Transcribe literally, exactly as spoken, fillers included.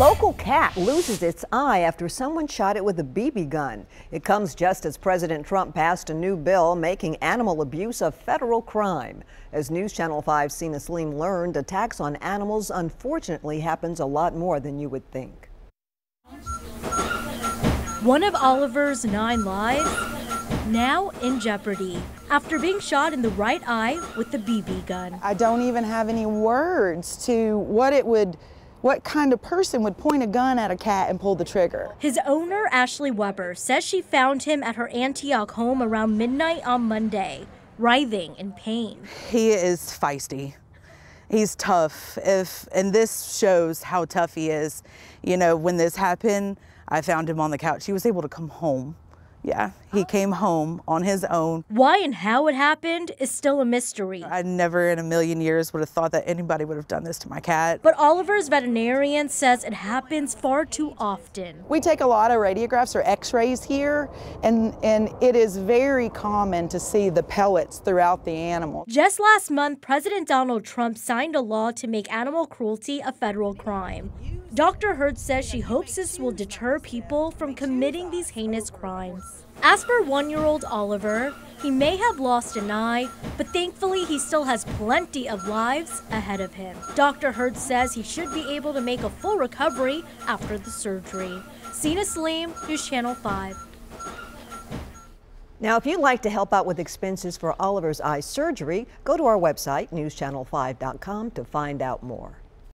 Local cat loses its eye after someone shot it with a B B gun. It comes just as President Trump passed a new bill making animal abuse a federal crime. As News Channel five's Sina Saleem learned, attacks on animals unfortunately happens a lot more than you would think. One of Oliver's nine lives now in jeopardy after being shot in the right eye with the B B gun. I don't even have any words to what it would What kind of person would point a gun at a cat and pull the trigger? His owner, Ashley Weber, says she found him at her Antioch home around midnight on Monday, writhing in pain. He is feisty. He's tough. If and this shows how tough he is. You know, when this happened, I found him on the couch. He was able to come home. Yeah, he came home on his own. Why and how it happened is still a mystery. I never in a million years would have thought that anybody would have done this to my cat. But Oliver's veterinarian says it happens far too often. We take a lot of radiographs or x-rays here, and, and it is very common to see the pellets throughout the animal. Just last month, President Donald Trump signed a law to make animal cruelty a federal crime. Doctor Hurd says she hopes this will deter people from committing these heinous crimes. As for one-year-old Oliver, he may have lost an eye, but thankfully he still has plenty of lives ahead of him. Doctor Hurd says he should be able to make a full recovery after the surgery. Sina Saleem, News Channel five. Now, if you'd like to help out with expenses for Oliver's eye surgery, go to our website, news channel five dot com, to find out more.